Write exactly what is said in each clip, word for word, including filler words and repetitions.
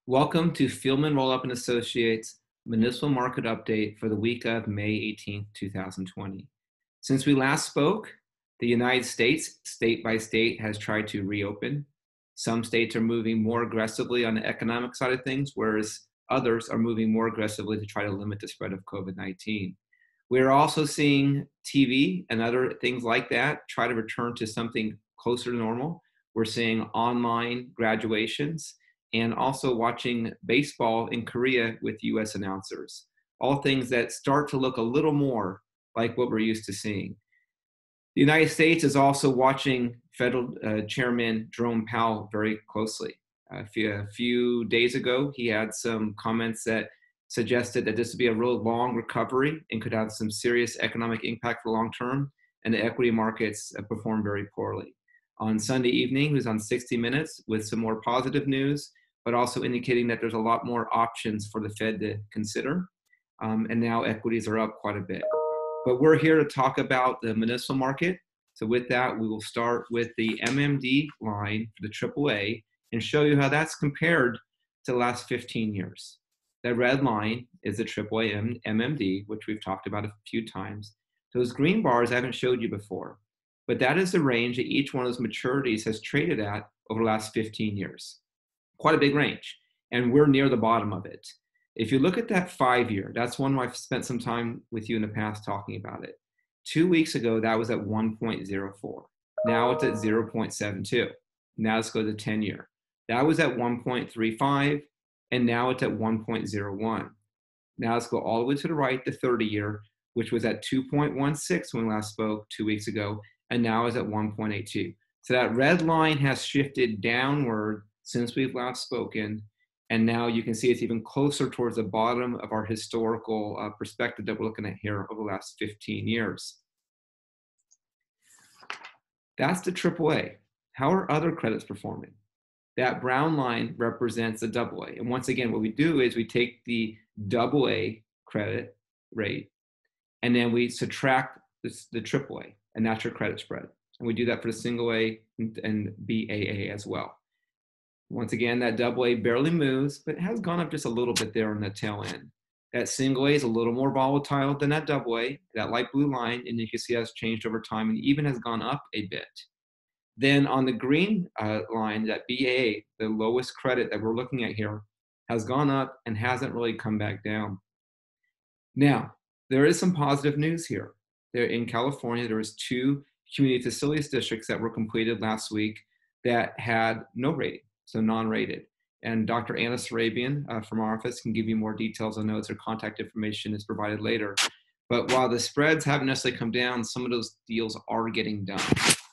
Welcome to Fieldman Rollup and Associates Municipal Market Update for the week of May eighteenth, two thousand twenty. Since we last spoke, the United States, state by state, has tried to reopen. Some states are moving more aggressively on the economic side of things, whereas others are moving more aggressively to try to limit the spread of COVID nineteen. We're also seeing T V and other things like that try to return to something closer to normal. We're seeing online graduations and also watching baseball in Korea with U S announcers. All things that start to look a little more like what we're used to seeing. The United States is also watching Federal uh, Chairman Jerome Powell very closely. Uh, a, few, a few days ago, he had some comments that suggested that this would be a real long recovery and could have some serious economic impact for the long term, and the equity markets uh, performed very poorly. On Sunday evening, he was on sixty minutes with some more positive news, but also indicating that there's a lot more options for the Fed to consider. Um, and now equities are up quite a bit. But we're here to talk about the municipal market. So with that, we will start with the M M D line for the triple A and show you how that's compared to the last fifteen years. The red line is the triple A M M D, which we've talked about a few times. Those green bars I haven't showed you before, but that is the range that each one of those maturities has traded at over the last fifteen years. Quite a big range, and we're near the bottom of it. If you look at that five-year, that's one where I've spent some time with you in the past talking about it. Two weeks ago, that was at one point zero four. Now it's at zero point seven two. Now let's go to the ten-year. That was at one point three five, and now it's at one point zero one. Now let's go all the way to the right, the thirty-year, which was at two point one six when we last spoke two weeks ago, and now is at one point eight two. So that red line has shifted downward since we've last spoken, and now you can see it's even closer towards the bottom of our historical uh, perspective that we're looking at here over the last fifteen years. That's the triple A. How are other credits performing? That brown line represents the double A. And once again, what we do is we take the double A credit rate, and then we subtract this, the triple A, and that's your credit spread. And we do that for the single A and, and B A A as well. Once again, that double A barely moves, but it has gone up just a little bit there on the tail end. That single A is a little more volatile than that double A, that light blue line, and you can see has changed over time and even has gone up a bit. Then on the green uh, line, that B A A, the lowest credit that we're looking at here, has gone up and hasn't really come back down. Now, there is some positive news here. There in California, there was two community facilities districts that were completed last week that had no rating, so non-rated. And Doctor Anna Sarabian uh, from our office can give you more details on those. Her contact information is provided later. But while the spreads haven't necessarily come down, some of those deals are getting done.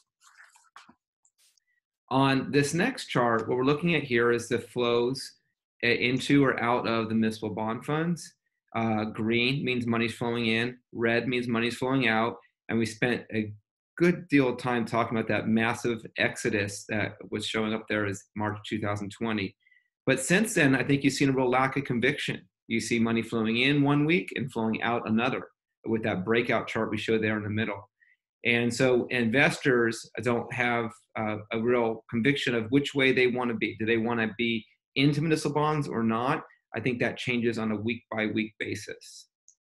On this next chart, what we're looking at here is the flows into or out of the municipal bond funds. Uh, green means money's flowing in, red means money's flowing out, and we spent a good deal of time talking about that massive exodus that was showing up there as March two thousand twenty. But since then, I think you've seen a real lack of conviction. You see money flowing in one week and flowing out another with that breakout chart we showed there in the middle. And so investors don't have uh, a real conviction of which way they want to be. Do they want to be into municipal bonds or not? I think that changes on a week by week basis.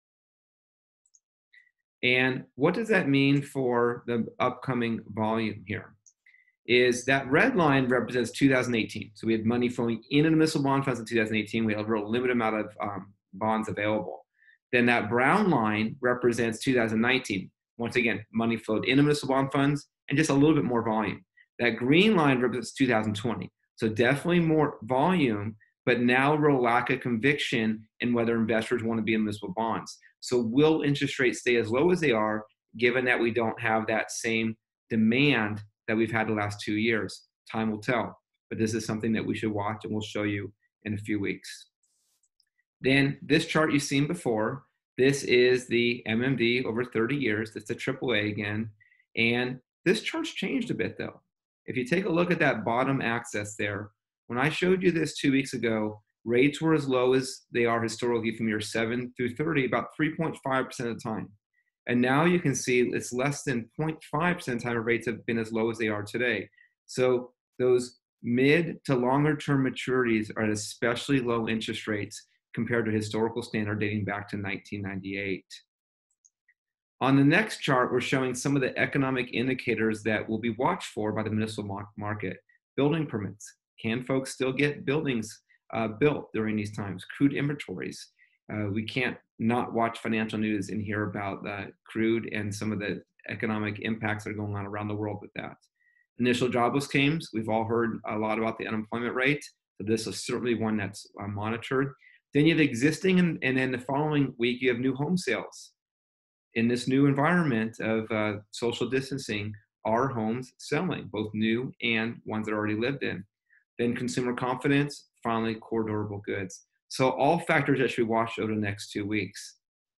And what does that mean for the upcoming volume here? Is that red line represents two thousand eighteen. So we had money flowing into the municipal bond funds in two thousand eighteen. We had a real limited amount of um, bonds available. Then that brown line represents two thousand nineteen. Once again, money flowed into municipal bond funds and just a little bit more volume. That green line represents two thousand twenty. So definitely more volume, but now a real lack of conviction in whether investors want to be in municipal bonds. So will interest rates stay as low as they are, given that we don't have that same demand that we've had the last two years? Time will tell, but this is something that we should watch, and we'll show you in a few weeks. Then this chart you've seen before. This is the M M D over thirty years. That's the triple A again. And this chart's changed a bit though. If you take a look at that bottom axis there, when I showed you this two weeks ago, rates were as low as they are historically from year seven through thirty, about three point five percent of the time. And now you can see it's less than zero point five percent of the time rates have been as low as they are today. So those Mid to longer term maturities are at especially low interest rates compared to historical standard dating back to nineteen ninety-eight. On the next chart, we're showing some of the economic indicators that will be watched for by the municipal market. Building permits. Can folks still get buildings uh, built during these times? Crude inventories. Uh, we can't not watch financial news and hear about uh, crude and some of the economic impacts that are going on around the world with that. Initial jobless claims. We've all heard a lot about the unemployment rate. So this is certainly one that's uh, monitored. Then you have existing, and, and then the following week, you have new home sales. In this new environment of uh, social distancing, are homes selling, both new and ones that are already lived in? Then consumer confidence, finally core durable goods. So all factors that should be watched over the next two weeks.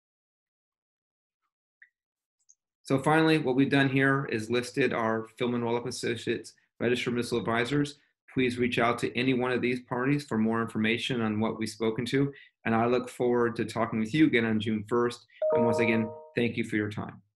So finally, what we've done here is listed our Filman Rowlett Associates Registered Municipal Advisors. Please reach out to any one of these parties for more information on what we've spoken to. And I look forward to talking with you again on June first. And once again, thank you for your time.